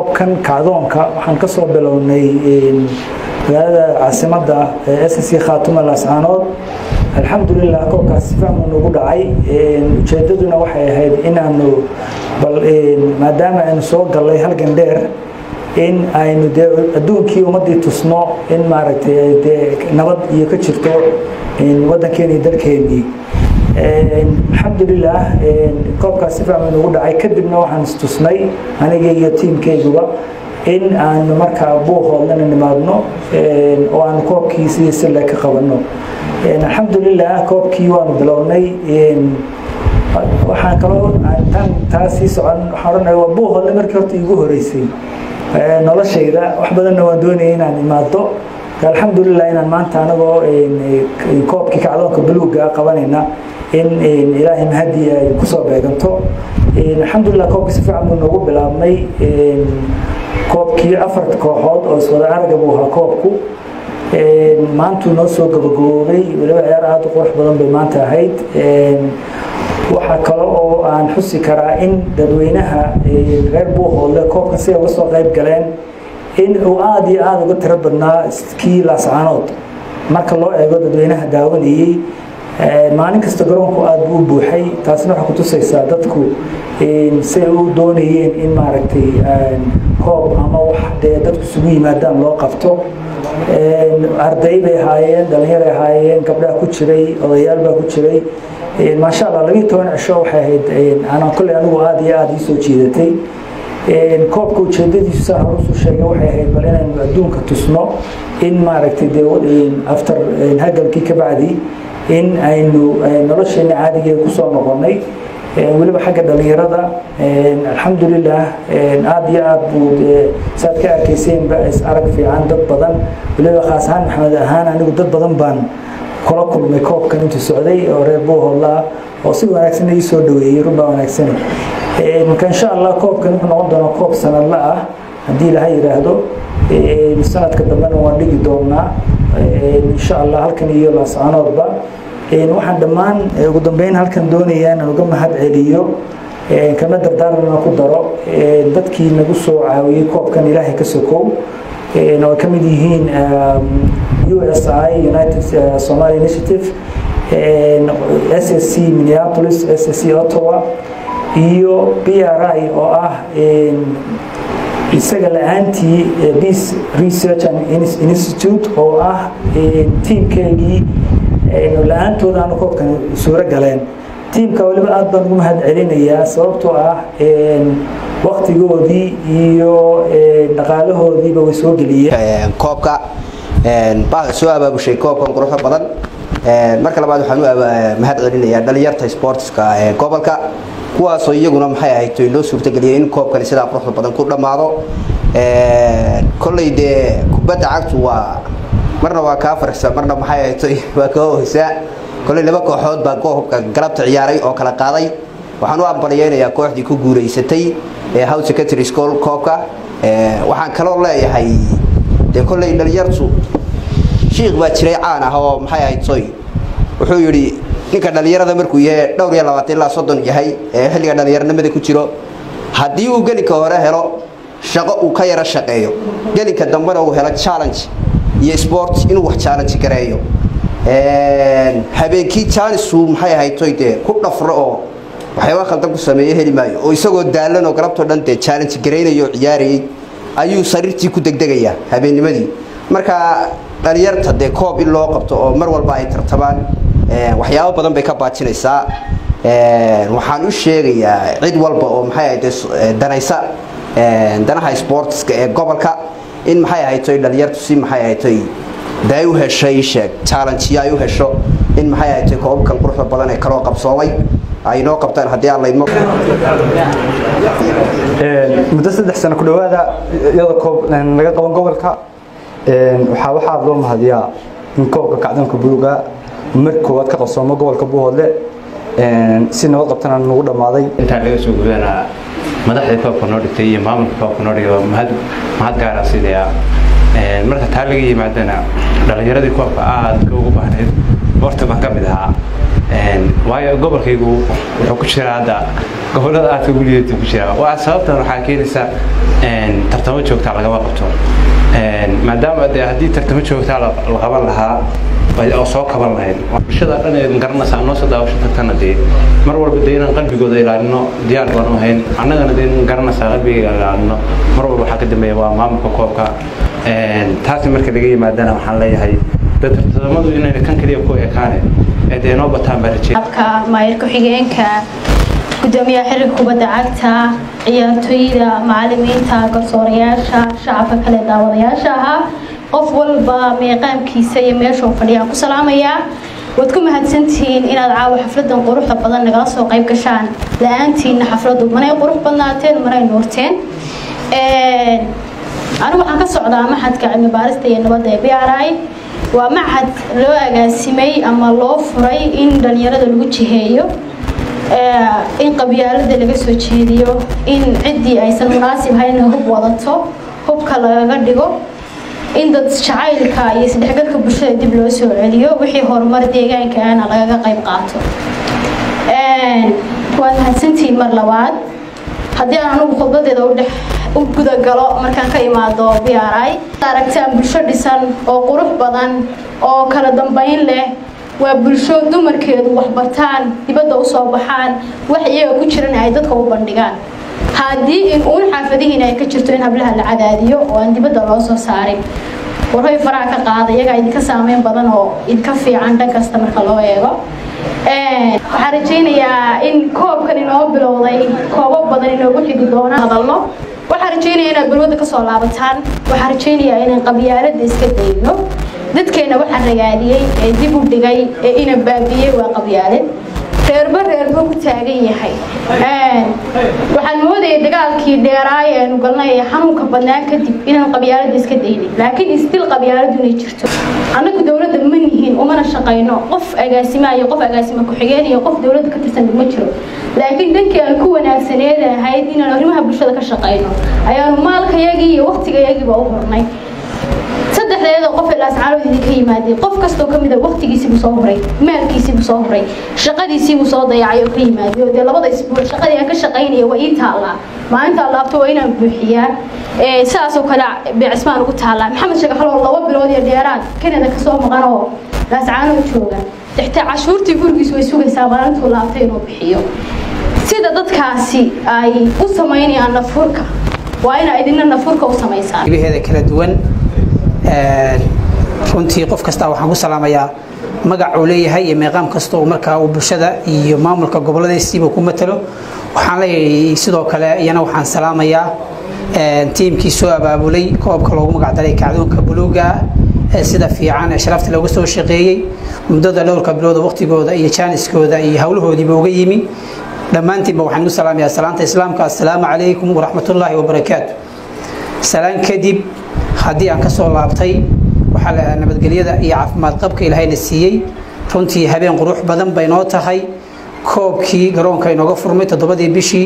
koobkan kacdoonka waxaan ka soo bilownay magaalada caasimadda SSC Khaatuma Laascaanood alxamdulillah koobkaas si fiican ugu dhacay ujeedaduna waxay ahayd inaanu bal maadaama aynu soo galay halgan dheer in aynu adduunkii ummadii tusno in maaragtay nabad iyo ka jirto waddankeena iyo dalkeennii alxamdulillah koobkaas si fiican ugu dhacay kadibna waxaan istusnay aniga iyo tiimkayguba in aanu markaa buuhoodlana nimaadno oo aanu koobkii sidiisa le ka qabanno alxamdulillah koobkii waanu bilownay waxaan kaloo taas sii socon waxaan odhanaya waa buuhoodle markii horta iigu horeysay noloshayda wax badanna waan doonayay inaan imaado alxamdulillah inaan maanta anagoo koobkii kacdoonka buluuga qabanayna in ilaahay mahadi ay kusoo beeganto alxamdulillah koobkii si fiican buu noogu bilaabmay koobkii 4 kooxood oo iswada arag buu ahaa koobku maantu noo soo gabagaboobay waliba ciyaar aad u qurux badan bay maanta ahayd waxa kale oo aan xusi karaa in dadweynaha reer buuhoodle koobka si ay uga soo qayb galeen in uu aad iyo aad uga tiro badnaa kii Laascaanood marka loo eego dadweynaha daawanayay maalin kasta garoonku aad buu buuxay taasina waxa ku tusaysaa dadku si ay u doonayeen in maaragtay koob ama wax dadku isugu yimaadaan loo qabto arday bay ahaayeen dhalinyaro ay ahaayeen gabdhaha ku jiray odayaal baa ku jiray ما شاء الله لقيت هون عشاء وحيد أنا كل أنا وعادي عادي سوتشيدتي كوب كوتشيدتي سهر وسوشيء وحيد بلنا بدون كتصنع إن ما ركت ديود إن أفتر نهجل كي كبعدي إن إنه نرش إن عادي كوسا مغني ولا بحاجة دليل هذا الحمد لله عادي أبو سات كأكيسين بس أرك في عندك بدن ولا خاص هان محمد هان أنا قدرت بدن بان كلكم ميكوب كنت السعودية وربوه الله وصيب ونكسن يسود ويربى ونكسن إن شاء الله كوب كنا نقدر كوب سنة الله هدي لهاي رهدو السنة كدمنا وندي دورنا إن شاء الله هل كان يلا سعنا ربا واحد دمان قدام بين هل كان دوني أنا وقم حد عليو كما دردارنا قدرة دتكي نقصوا عاوي كوب كان إلهي كسكو إنه كم يديهين USI United Somali Initiative SSC Minneapolis SSC Ottawa iyo PRI oo ah isaga la'aantii Peace Research and Institute oo ah teamkeegii la'aantooda aan koobkan suura galeen teamka waliba aad baan ugu mahad celinayaa sababtoo ah waqtigoodii iyo dhaqaalahoodiiba way soo geliyeen koobka baa soo abaabushay koobkan quruxda badan marka labaad waxaan u mahad celinayaa dhalinyarta sportska gobolka kuwaas oo iyaguna maxay ahayd inoo suurtageliyay in koobkan sida quruxda badan ku dhamaado kulleeyde kubadda cagtu waa marna waa ka farxsan marna maxay ahayd waa ka hoysa kulleey laba kooxood baa koobka galabta ciyaaray oo kala qaaday waxaan u ambaliyaynayaa kooxdii ku guuleysatay House Secretary School koobka waxaan kaloo leeyahay de kulleey dhalinyartu sheekh baa jiray caan ah oo maxay ahayd wuxuu yiri ninka dhalinyarada markuu yahay dhowr iyo 20 ilaa 30 yahay xilliga dhalinyaranimada ku jiro hadii uu galinka hore helo shaqo uu ka yara shaqeeyo galinka dambana uu helo challenge iyo sport inuu wax challenge gareeyo habeenkii challenge uu maxay ahayd ku dhafro oo waxyaabo khaldan ku sameeyay heli maayo oo isagoo daalan oo galabto dhan challenge gareynayo ciyaarayay ayuu sariirtii ku degdegaya habeennimadii marka dhalinyarta koob in loo qabto oo mar walba ay tartabaan waxyaabo badan bay ka baajinaysaa waxaan u sheegayaa cid walba oo maxay ahayd danaysa danaha sportska ee gobolka in maxay ahayd dhalinyartu si maxay ahayd day u heshay challenge ay u hesho in maxay ahayd koobkan quruxda badan ee kala qabsoomay ay noo qabtaan hadii aan leeymo muddo 3 sano ku dhawaada iyada koob laga qaban gobolka waxa loo mahadiyaa in koobka kacdoonka buluuga markuu wad ka qabsoomo gobolka Buuhoodle si nabad qabtana nagu dhamaaday inta laga soo gudana madaxda koobka noo dhigtay iyo maamulka koobka noo dhigay mahad gaar ah sidoo marka taaliga yimaadana dhalinyaradii koobka aad ugu baahneed horta baan ka mid ahaa waayo gobolkaygu wuxuu ku jiraa hadda gobolada aadka ugu liidata ku jira waa sababtan waxaa keenaysa tartamo joogta lagama qabto maadaama haddii tartamo joogta la qaban lahaa oo soo kaban lahayd bulshada dhan ee garanaysa noo soo daawasho tagtana dee mar walba dee inaan qalbigooda ilaalino diyaar baan u ahayn annagana dee garanaysa qalbiga ilaalino mar walba waxaa ka dambeeya waa maamulka koobka taasi marka laga yimaadana waxaan leeyahay dad tartamadu inay kan kaliya ku ekaane ee dee noo bataan baa rajay habka maayirka xigeenka gudoomiyaha xiriirka kubadda cagta ciyaartooyda macallimiinta garsoorayaasha shacabka kale daawadayaasha ahaa qof walba meeqaamkiisa iyo meeshuu fadhiyaa ku salaamayaa waad ku mahadsantihiin inaad caawa xafladan quruxda badan nagala soo qayb gashaan la-aantiina xafladu manay qurux badnaateen manay nuurteen anigu waxaan ka socdaa maxadka cilmi baarista iyo nabadda ee BRI waa maxad loo agaasimay ama loo furay in dhalinyarada lagu jiheeyo in qabyaalada laga soo jeediyo in ciddii aysan munaasib ahayn hub wadato hubka lagaga dhigo in dad jacaylka iyo isdhexgalka bulshada dib loo soo celiyo wixii horumar deegaanka ahna lagaga qayb qaato waad mahadsantihiin mar labaad haddii aan anugu khudbadeeda u gudagalo markaan ka imaado BRI aragtaan bulsho dhisan oo qurux badan oo kala dambeyn leh waa bulsho dumarkeedu wax bartaan dibadda u soo baxaan wax iyaga ku jiran ay dadka u bandhigaan haddii in uun xaafadihiina ay ka jirto in hablaha la cadaadiyo oo aan dibadda loo soo saarin warhoy faraha ka qaada iyagaa idinka saameyn badan oo idinka fiican dhan kasta marka loo eego waxaan rajaynayaa in koobkan inoo bilowday koobo badan inoogu xigi doonaan hadalno waxaan rajaynayaa inaad balwadda ka soo laabataan waxaan rajaynayaa inaan qabyaaladda iska dayno dadkeena waxaa ragaadiyey ee dib u dhigay ee ina baabiyey waa qabyaalad reerba ku taagan yahay waxaan moodayay dagaalkii dheeraay aanu galnay ee xanuunka badnaa kadib inaan qabyaaladda iska daynay laakiin istil qabyaaladu inay jirto annagu dowladda ma nihiin umana shaqayno qof agaasima iyo qof agaasima ku-xigeen iyo qof dowladda ka tirsan ma jiro laakiin dhankii aan ku wanaagsaneed ahayd inaan arrimaha bulshada ka shaqayno ayaanu maalkayagii iyo waqtigayagiiba u hornay saddexdeeda qof ilaas caalad idinka yimaadeen qof kastoo ka mid ah waqtigiisiibu soo horay maalkiisiibu soo horay shaqadiisiibu soo dayacay oo ka yimaadey oo dee labada isbuuc shaqadii aan ka shaqaynaya waa ii taallaa maalinta laabto waa inaan buuxiyaa sidaasoo kale beecismaan ugu taallaa maxamed shagaxaloo 2 bilood iyo dheeraad kanada kasoo maqan oo ilaas caalad jooga xitaa cashuurtii gurigiis way sugaysaa maalintuu laabtay inuu bixiyo sida dadkaasi ay u samaynayaan nafurka waa ina idinna nafurka u samaysaan ibiheeda kala duwan runtii qof kasta waxaan ku salaamayaa magac uu leeyahay iyo meeqaam kasta oo markaa uu bulshada iyo maamulka goboladiisiiba ku matalo waxaan leeyahay sidoo kale iyana waxaan salaamayaa tiimkii soo abaabulay koobka loogu magac daray kacdoonka buluuga sida fiican ee sharafta looga soo shaqeeyay muddada dhowrka bilood waqtigooda iyo jaaniskooda iyo hawlahoodiiba uga yimi dhammaantiinba waxaan u salaamayaa salaanta islaamka assalaamu calaykum waraxmatullaahi wabarakaatu salaan kadib haddii aan ka soo laabtay waxaa la nabadgelyada iyo caafimaad qabka ilaahayna siiyey runtii habeen qurux badan bay noo tahay koobkii garoonka inooga furmay 7 bishii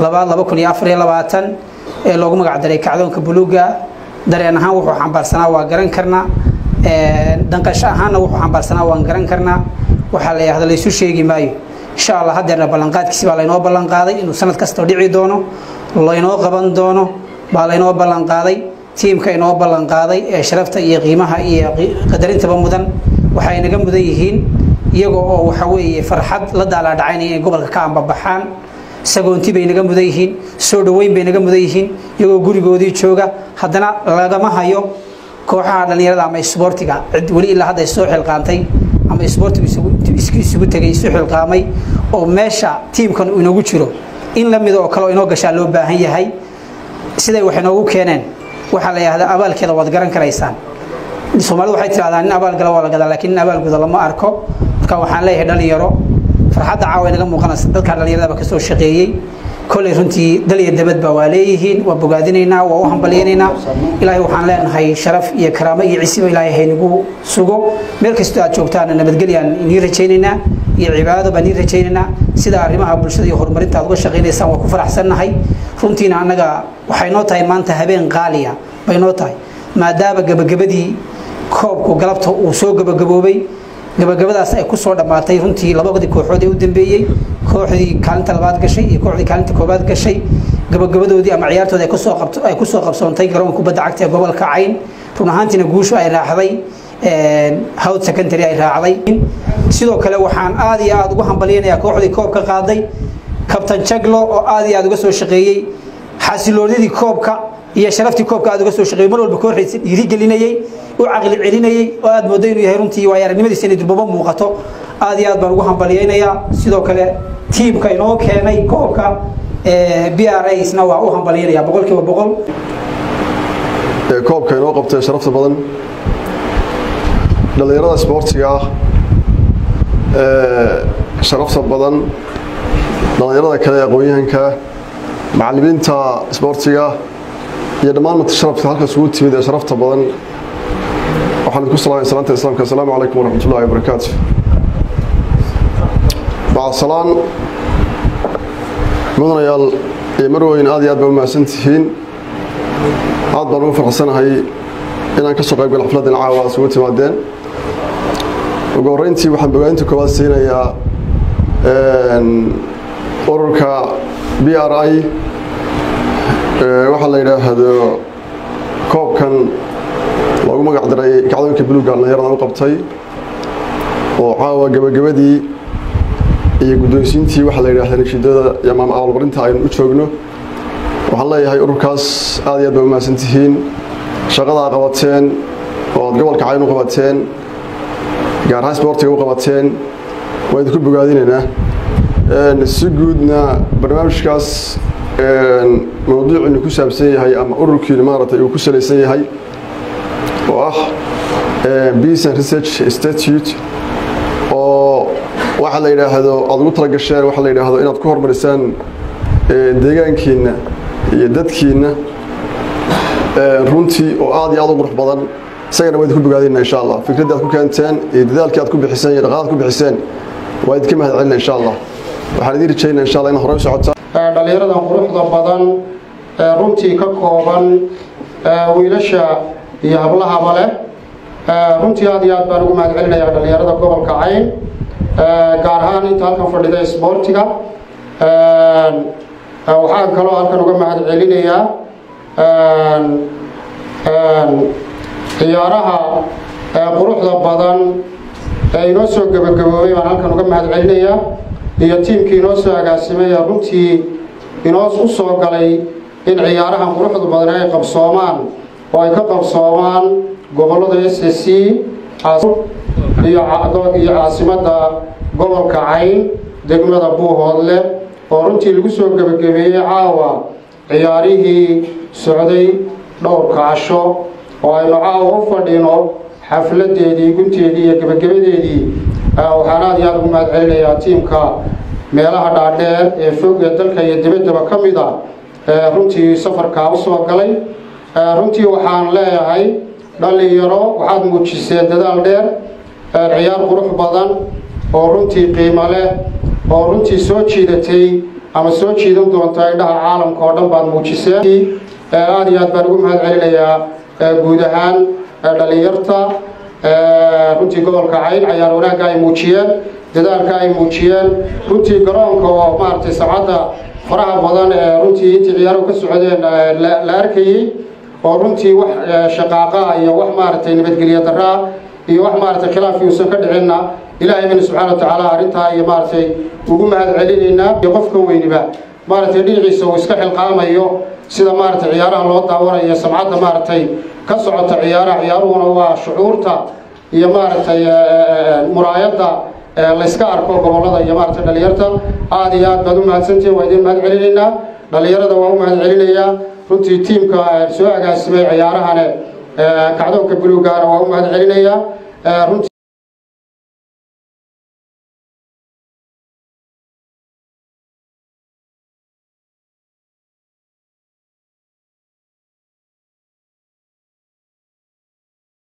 2024 ee loogu magac daray kacdoonka buluuga dareen ahaan wuxuu xambaarsanaa waa garan karnaa danqasho ahaanna wuxuu xambaarsanaa waan garan karnaa waxaa la yidhaahdaa laysu sheegi maayo insha allah haddeerna ballanqaadkiisi baa laynoo ballanqaaday inuu sanad kasta dhici doono laynoo qaban doono baa laynoo ballanqaaday tiimka inoo ballanqaaday ee sharafta iyo qiimaha iyo qadarintaba mudan waxay naga mudan yihiin iyaga oo waxa weeye farxad la daala dhacaynaya in gobolka ka ambabaxaan sagoonti bay naga mudan yihiin soo dhaweyn bay naga mudan yihiin iyagoo gurigoodii jooga haddana lagama hayo kooxaha dhalinyarada ama isboortiga weli ilaa hadda soo xilqaantay ama isboortigu isugu tagay isu xilqaamay oo meesha tiimkan inagu jiro in la mid oo kale inoo gashaa loo baahan yahay siday wax inoogu keeneen waxa la yiraahdaa abaalkeeda waad garan karaysaan Soomaalidu waxay tiraahdaa in abaal gala waa la gadaa laakiin abaal guda lama arko marka waxaan leeyahay dhalinyaro farxadda caawa inaga muuqanaysa dadka dhalinyarada ka soo shaqeeyay kulay runtii daliya dabad baa waa leeyihiin waa bogaadinaynaa waa u hambalyeynaa ilaahay waxaan leenahay sharaf iyo karaamo iyo ciise ilaahay haynagu sugo meel kasta aad joogtaan nabadgelyan inii rajaynaynaa iyo cibaadada baan inii rajaynaynaa sida arrimaha bulshada iyo horumarinta aad uga shaqeynaysaan waa ku faraxsanahay runtiina anaga waxay noo tahay maanta habeen qaaliya bay noo tahay maadaama gabagabadii koobku galabta uu soo gabagaboobay gabagabadaas ay ku soo dhamaatay runtii labadii kooxood ee u dambeeyay kooxdii kaalinta labaad gashay iyo kooxdii kaalinta koobaad gashay gabagabadoodii ama ciyaartooda ay ku soo qabsoontay garoonka kubadda cagta ee gobolka Cayn run ahaantiina guushu ay raaxday hawd secondary ay raacday sidoo kale waxaan aad iyo aad ugu hambalyeeynaa kooxdii koobka qaaday kabtan Jaglo oo aad iyo aad uga soo shaqeeyay xasiloonidii koobka iyo sharaftii koobka aad uga soo shaqeeyay mar walba kooxdiisa dhiirigelinayay oo caqli celinayay oo aad mooday inuu yahay runtii waayaranimadiisa inay durbaba muuqato aad iyo aad baan ugu hambalyeeynaa sidoo kale tiimka inoo keenay koobka BRA isna waa u hambalyeeynaa boqolkiiba boqol koobka inoo qabtay sharafta badan dhalinyarada sportiga sharafta badan dhalinyarada kale aqoonyahanka macallimiinta sportiga iyo dhammaan sharafta halkaas ugu timid ee sharafta badan waxaan ku salaamay salaanta islaamka assalaamu calaykum waraxmatullaahi wabarakaatuh bacd salaan mudanayaal iyo marweyn aad iyo aad baa u mahadsantihiin aad baan ugu faraxsanahay inaan ka soo qayb galo xafladdan caawa isugu timaadeen ugu horreyntii waxaan bogaadinta koowaad siinayaa ururka BRA waxaa la yidhaahdo koobkan loogu magac daray kacdoonka buluugga dhalinyarada u qabtay oo caawa gabagabadii iyo guddoonsiintii waxaa la yidhaahdaa natiijada iyo amaam abaalmarinta aynu u joogno waxaan leeyahay ururkaas aad iyo aad baa u mahadsantihiin shaqada aad qabateen oo aad gobolka Cayn u qabateen gaar ahaan sportiga u qabateen waa idinku bogaadinaynaa si guudna barnaamijkaas mawduucinu ku saabsan yahay ama ururkiina maaragtay uu ku salaysan yahay oo ah Peace and Research Institute oo waxa la yiraahdo aad ugu tala gasheen waxa la yiraahdo inaad ku horumarisaan deegaankiina iyo dadkiina runtii oo aad iyo aad u qurux badan isagana way ku bogaadinaa insha Allah fikradda aad ku keenteen iyo dadaalkii aad ku bixiseen iyo dhaqaalaha ku bixiseen waa idinka mahadcelinaa insha Allah waxaan idin rajaynayaa insha Allah in hore u socoto dhalinyarada quruxda badan runtii ka kooban wiilasha iyo hablahaba leh runtii aad iyo aad baan ugu mahadcelinayaa dhalinyarada gobolka Cayn gaar ahaan inta halkan fadhida sportiga waxaan kaloo halkan uga mahadcelinayaa ciyaaraha quruxda badan ee inoo soo gabagaboobay baan halkan uga mahadcelinayaa iyo tiimkii inoo soo agaasimay runtii inoo u soo galay in ciyaarahan quruxda badan ay qabsoomaan oo ay ka qabsoomaan gobollada SSC iyo caasimadda gobolka Cayn degmada Buuhoodle oo runtii lagu soo gabagabeeyay caawa ciyaarihii socday dhowrka casho oo aynu caawa u fadhino xafladeedii gunteedii iyo gabagabadeedii waxaan aad iyo aad ugu mahadcelinayaa tiimka meelaha dhaadheer ee fog ee dalka iyo dibaddaba ka mid ah runtii safarkaa u soo galay runtii waxaan leeyahay dhalinyaro waxaad muujiseen dadaal dheer ciyaar qurux badan oo runtii qiimo leh oo runtii soo jiidatay ama soo jiidan doonta indhaha caalamka oo dhan baad muujiseen aad iyo aad baan ugu mahadcelinayaa guud ahaan dhalinyarta runtii gobolka Cayn ciyaar wanaagga ay muujiyeen dadaalka ay muujiyeen runtii garoonka oo maartay saacada faraha badan runtii intii ciyaaruhu ka socdeen la arkayay oo runtii wax shaqaaqa iyo wax maartay nabadgelyo darra iyo wax maartay khilaaf uusan ka dhicinna ilaahay subhanahu wa ta'ala arinta iyo maartay ugu mahadcelinaynaa qofka weyniba maartay dhinaciisa uu iska xilqaamayo sida maartay ciyaaraha loo daawanayo samcada maartay ka socota ciyaaruhuna waa shucuurta iyo maartay muraayada la iska arko gobolada iyo maartay dhalinyarta aad iyo aad baad u mahadsantihiin waa idin mahadcelinaynaa dhalinyarada waa u mahadcelinayaa runtii tiimka soo agaasimay ciyaarahana kacdoonka buluugga waa u mahadcelinayaa runtii